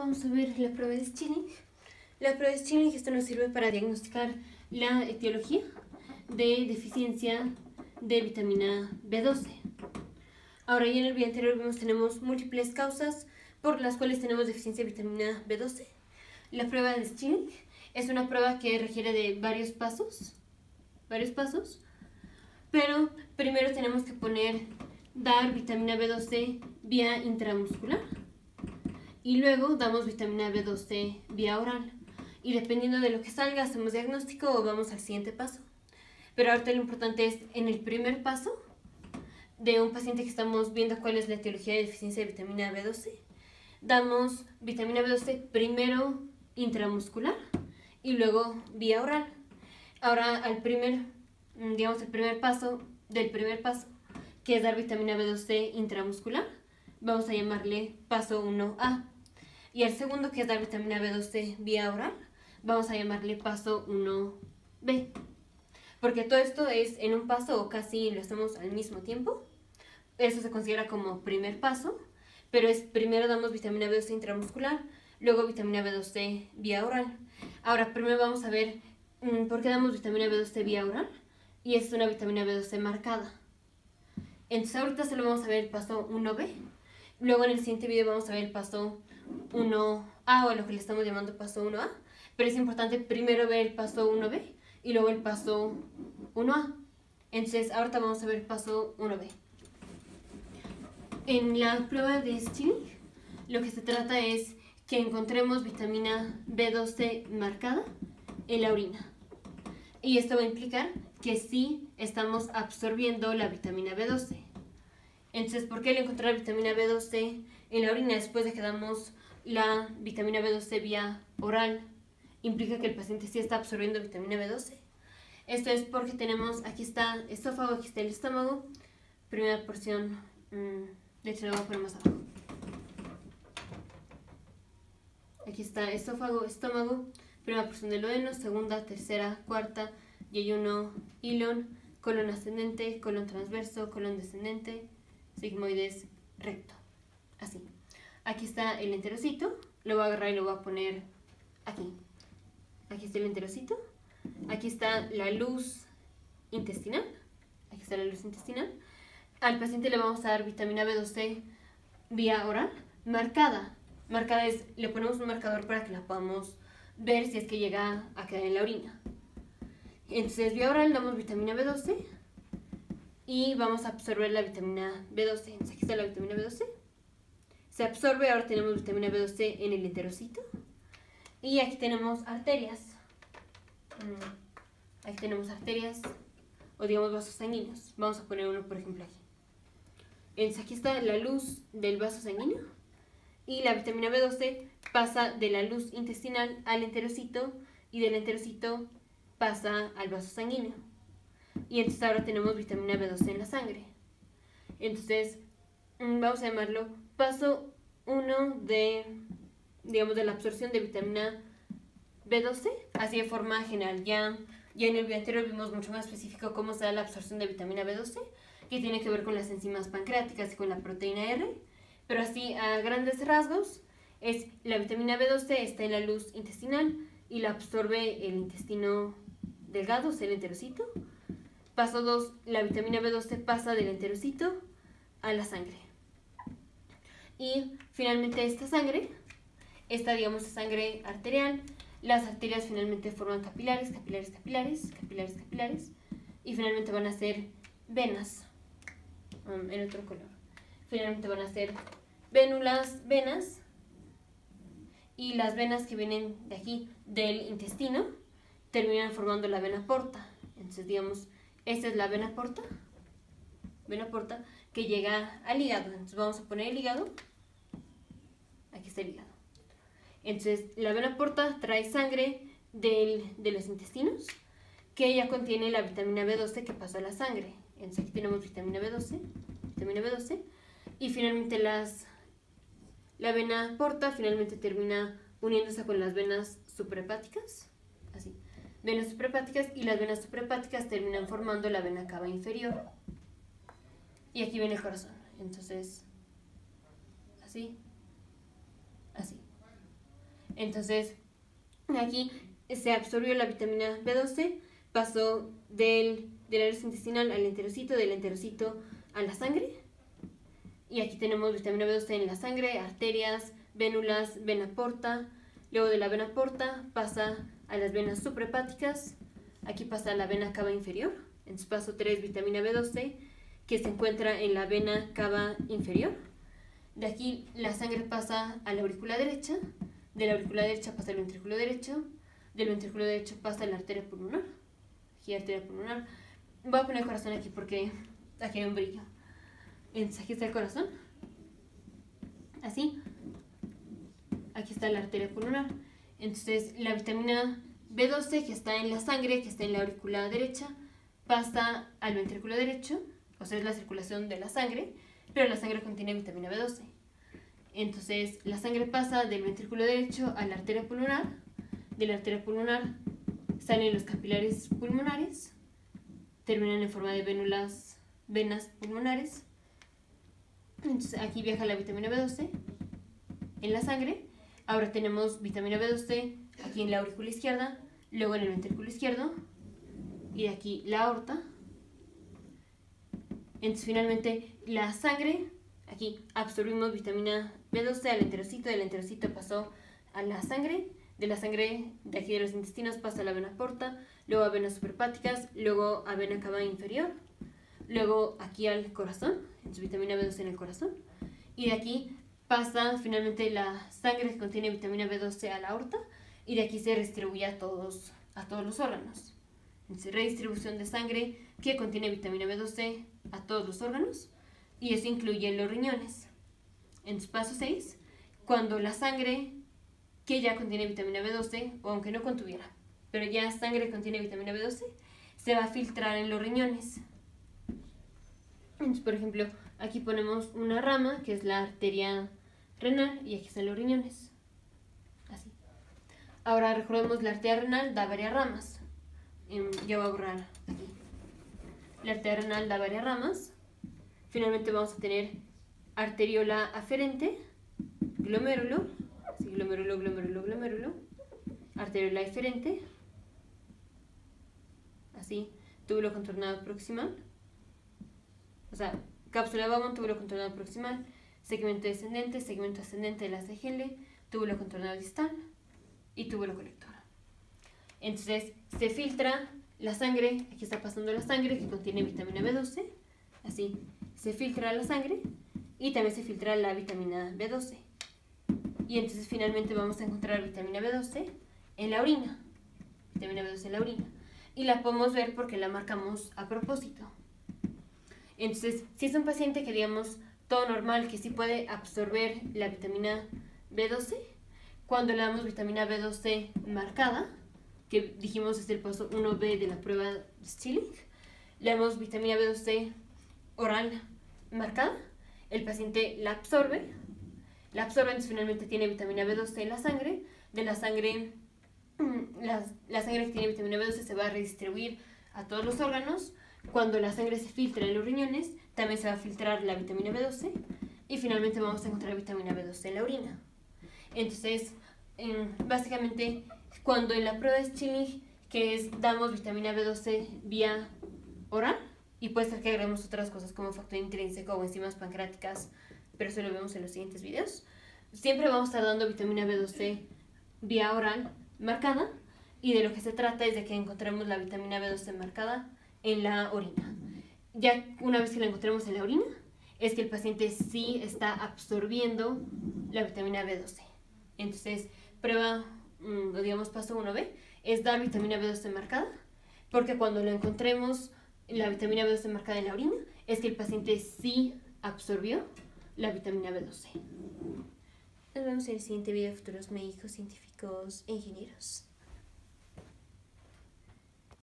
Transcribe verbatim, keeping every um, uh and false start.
vamos a ver la prueba de Schilling. La prueba de Schilling, esto nos sirve para diagnosticar la etiología de deficiencia de vitamina B doce. Ahora, ya en el video anterior vimos que tenemos múltiples causas por las cuales tenemos deficiencia de vitamina B doce. La prueba de Schilling es una prueba que requiere de varios pasos, varios pasos, pero primero tenemos que poner dar vitamina B doce vía intramuscular y luego damos vitamina B doce vía oral, y dependiendo de lo que salga hacemos diagnóstico o vamos al siguiente paso. Pero ahorita lo importante es, en el primer paso de un paciente que estamos viendo cuál es la etiología de deficiencia de vitamina B doce, damos vitamina B doce primero intramuscular y luego vía oral. Ahora al primer, digamos el primer paso del primer paso, que es dar vitamina B doce intramuscular, vamos a llamarle paso uno A. Y al segundo, que es dar vitamina B doce vía oral, vamos a llamarle paso uno B. Porque todo esto es en un paso o casi lo hacemos al mismo tiempo. Eso se considera como primer paso, pero es primero damos vitamina B doce intramuscular, luego vitamina B doce vía oral. Ahora primero vamos a ver mmm, por qué damos vitamina B doce vía oral, y es una vitamina B doce marcada. Entonces ahorita solo vamos a ver el paso uno B, luego en el siguiente video vamos a ver el paso uno A, o lo que le estamos llamando paso uno A, pero es importante primero ver el paso uno B y luego el paso uno A. Entonces ahorita vamos a ver el paso uno B. En la prueba de Schilling lo que se trata es que encontremos vitamina B doce marcada en la orina, y esto va a implicar que sí estamos absorbiendo la vitamina B doce. Entonces, ¿por qué el encontrar vitamina B doce en la orina después de que damos la vitamina B doce vía oral implica que el paciente sí está absorbiendo vitamina B doce? Esto es porque tenemos, aquí está el esófago, aquí está el estómago. Primera porción, mmm, de hecho lo voy a poner más abajo. Aquí está esófago, estómago, primera porción del duodeno, segunda, tercera, cuarta, yeyuno, hilón, colon ascendente, colon transverso, colon descendente, sigmoides, recto. Así. Aquí está el enterocito, lo voy a agarrar y lo voy a poner aquí. Aquí está el enterocito, aquí está la luz intestinal, aquí está la luz intestinal. Al paciente le vamos a dar vitamina B doce vía oral, marcada. Marcada es, le ponemos un marcador para que la podamos ver si es que llega a quedar en la orina. Entonces, vía oral damos vitamina B doce y vamos a absorber la vitamina B doce. Entonces, aquí está la vitamina B doce. Se absorbe, ahora tenemos vitamina B doce en el enterocito. Y aquí tenemos arterias. Aquí tenemos arterias, o digamos vasos sanguíneos. Vamos a poner uno, por ejemplo, aquí. Entonces, aquí está la luz del vaso sanguíneo. Y la vitamina B doce pasa de la luz intestinal al enterocito, y del enterocito pasa al vaso sanguíneo. Y entonces ahora tenemos vitamina B doce en la sangre. Entonces, vamos a llamarlo paso uno de, digamos, de la absorción de vitamina B doce, así de forma general. Ya, ya en el video anterior vimos mucho más específico cómo se da la absorción de vitamina B doce, que tiene que ver con las enzimas pancreáticas y con la proteína R. Pero así, a grandes rasgos, es la vitamina B doce está en la luz intestinal y la absorbe el intestino delgado, o sea, el enterocito. Paso dos, la vitamina B doce pasa del enterocito a la sangre. Y finalmente esta sangre, esta digamos es sangre arterial. Las arterias finalmente forman capilares, capilares, capilares, capilares, capilares. Y finalmente van a ser venas, um, en otro color. Finalmente van a ser vénulas, venas. Y las venas que vienen de aquí, del intestino, terminan formando la vena porta. Entonces, digamos, esta es la vena porta, vena porta que llega al hígado. Entonces vamos a poner el hígado. Aquí está el hígado. Entonces la vena porta trae sangre del, de los intestinos, que ya contiene la vitamina B doce que pasa a la sangre. Entonces aquí tenemos vitamina B doce, vitamina B doce, y finalmente las, la vena porta finalmente termina uniéndose con las venas suprahepáticas, así. Venas suprahepáticas, y las venas suprahepáticas terminan formando la vena cava inferior. Y aquí viene el corazón. Entonces, así, así. Entonces, aquí se absorbió la vitamina B doce, pasó del, de la luz intestinal al enterocito, del enterocito a la sangre. Y aquí tenemos vitamina B doce en la sangre, arterias, vénulas, vena porta. Luego de la vena porta pasa a las venas suprahepáticas. Aquí pasa a la vena cava inferior. Entonces paso tres, vitamina B doce, que se encuentra en la vena cava inferior. De aquí la sangre pasa a la aurícula derecha. De la aurícula derecha pasa al ventrículo derecho. Del ventrículo derecho pasa a la arteria pulmonar. Aquí arteria pulmonar. Voy a poner el corazón aquí porque aquí hay un brillo. Entonces aquí está el corazón. Así. Aquí está la arteria pulmonar. Entonces la vitamina B doce que está en la sangre, que está en la aurícula derecha, pasa al ventrículo derecho. O sea, es la circulación de la sangre, pero la sangre contiene vitamina B doce. Entonces la sangre pasa del ventrículo derecho a la arteria pulmonar. De la arteria pulmonar salen los capilares pulmonares, terminan en forma de vénulas, venas pulmonares. Entonces aquí viaja la vitamina B doce en la sangre. Ahora tenemos vitamina B doce aquí en la aurícula izquierda, luego en el ventrículo izquierdo y de aquí la aorta. Entonces finalmente la sangre, aquí absorbimos vitamina B doce al enterocito, del enterocito pasó a la sangre, de la sangre de aquí de los intestinos pasa a la vena porta, luego a venas suprahepáticas, luego a vena cava inferior, luego aquí al corazón, entonces vitamina B doce en el corazón, y de aquí pasa finalmente la sangre que contiene vitamina B doce a la aorta, y de aquí se redistribuye a todos, a todos los órganos. Entonces, redistribución de sangre que contiene vitamina B doce a todos los órganos, y eso incluye los riñones. Entonces, paso seis, cuando la sangre que ya contiene vitamina B doce, o aunque no contuviera, pero ya sangre contiene vitamina B doce, se va a filtrar en los riñones. Entonces, por ejemplo, aquí ponemos una rama, que es la arteria renal, y aquí están los riñones. Así. Ahora recordemos, la arteria renal da varias ramas. Ya voy a borrar aquí. La arteria renal da varias ramas. Finalmente vamos a tener arteriola aferente, glomérulo, así, glomérulo, glomérulo, glomérulo, arteriola eferente, así, túbulo contornado proximal, o sea, cápsula de Bowman, túbulo contornado proximal, segmento descendente, segmento ascendente de la C G L, túbulo contornado distal y túbulo colector. Entonces se filtra la sangre, aquí está pasando la sangre que contiene vitamina B doce, así, se filtra la sangre y también se filtra la vitamina B doce. Y entonces finalmente vamos a encontrar vitamina B doce en la orina, vitamina B doce en la orina. Y la podemos ver porque la marcamos a propósito. Entonces, si es un paciente que digamos todo normal, que sí puede absorber la vitamina B doce, cuando le damos vitamina B doce marcada, que dijimos es el paso uno B de la prueba de Stilling, le damos vitamina B doce oral marcada, el paciente la absorbe, la absorbe, entonces finalmente tiene vitamina B doce en la sangre, de la sangre, la, la sangre que tiene vitamina B doce se va a redistribuir a todos los órganos. Cuando la sangre se filtra en los riñones, también se va a filtrar la vitamina B doce y finalmente vamos a encontrar vitamina B doce en la orina. Entonces, eh, básicamente, cuando en la prueba de Stilling, que es damos vitamina B doce vía oral, y puede ser que agreguemos otras cosas como factor intrínseco o enzimas pancreáticas, pero eso lo vemos en los siguientes videos, siempre vamos a estar dando vitamina B doce vía oral marcada, y de lo que se trata es de que encontremos la vitamina B doce marcada en la orina. Ya una vez que la encontremos en la orina, es que el paciente sí está absorbiendo la vitamina B doce. Entonces, prueba, o digamos paso uno B, es dar vitamina B doce marcada, porque cuando lo encontremos la vitamina B doce marcada en la orina, es que el paciente sí absorbió la vitamina B doce. Nos vemos en el siguiente video, futuros médicos, científicos e ingenieros.